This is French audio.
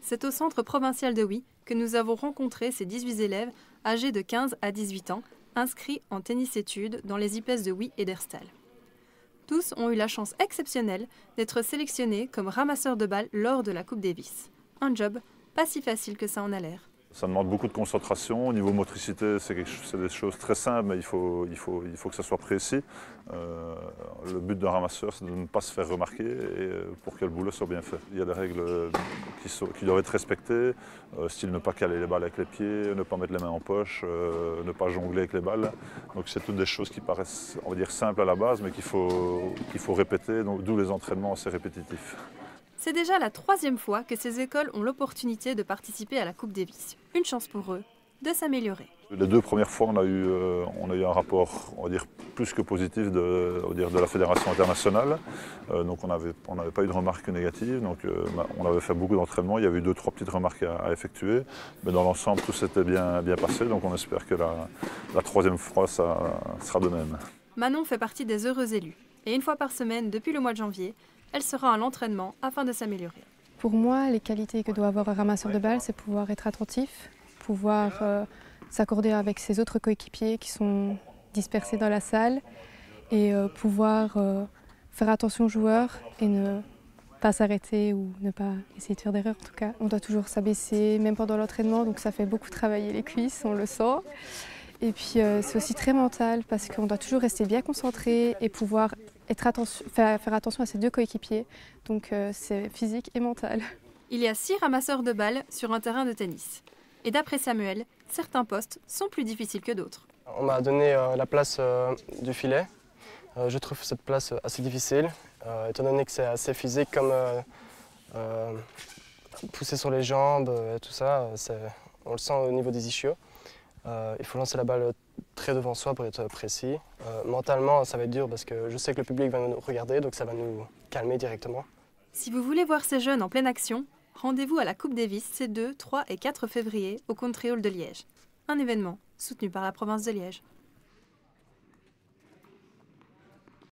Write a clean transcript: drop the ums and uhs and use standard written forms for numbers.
c'est au centre provincial de Huy que nous avons rencontré ces 18 élèves âgés de 15 à 18 ans, inscrits en tennis-études dans les IPES de Huy et d'Herstal. Tous ont eu la chance exceptionnelle d'être sélectionnés comme ramasseurs de balles lors de la Coupe Davis. Un job pas si facile que ça en a l'air. Ça demande beaucoup de concentration. Au niveau motricité, c'est des choses très simples, mais il faut que ça soit précis. Le but d'un ramasseur, c'est de ne pas se faire remarquer et pour que le boulot soit bien fait. Il y a des règles qui doivent être respectées, style ne pas caler les balles avec les pieds, ne pas mettre les mains en poche, ne pas jongler avec les balles. Donc c'est toutes des choses qui paraissent, on va dire, simples à la base, mais qu'il faut répéter, d'où les entraînements assez répétitifs. C'est déjà la 3e fois que ces écoles ont l'opportunité de participer à la Coupe Davis. Une chance pour eux de s'améliorer. Les 2 premières fois, on a eu un rapport, on va dire, plus que positif de la Fédération internationale. Donc on n'avait pas eu de remarques négatives. Donc on avait fait beaucoup d'entraînements. Il y avait eu 2-3 petites remarques à effectuer. Mais dans l'ensemble, tout s'était bien passé. Donc on espère que la 3e fois, ça sera de même. Manon fait partie des heureux élus. Et une fois par semaine, depuis le mois de janvier, elle sera à l'entraînement afin de s'améliorer. Pour moi, les qualités que doit avoir un ramasseur de balles, c'est pouvoir être attentif, pouvoir s'accorder avec ses autres coéquipiers qui sont dispersés dans la salle et pouvoir faire attention aux joueurs et ne pas s'arrêter ou ne pas essayer de faire d'erreur en tout cas. On doit toujours s'abaisser, même pendant l'entraînement, donc ça fait beaucoup travailler les cuisses, on le sent. Et puis c'est aussi très mental parce qu'on doit toujours rester bien concentré et pouvoir faire attention à ses 2 coéquipiers. Donc c'est physique et mental. Il y a 6 ramasseurs de balles sur un terrain de tennis. Et d'après Samuel, certains postes sont plus difficiles que d'autres. On m'a donné la place du filet. Je trouve cette place assez difficile, étant donné que c'est assez physique comme pousser sur les jambes, tout ça, on le sent au niveau des ischios. Il faut lancer la balle très devant soi pour être précis. Mentalement, ça va être dur parce que je sais que le public va nous regarder, donc ça va nous calmer directement. Si vous voulez voir ces jeunes en pleine action, rendez-vous à la Coupe Davis ces 2, 3 et 4 février au Country Hall de Liège. Un événement soutenu par la province de Liège.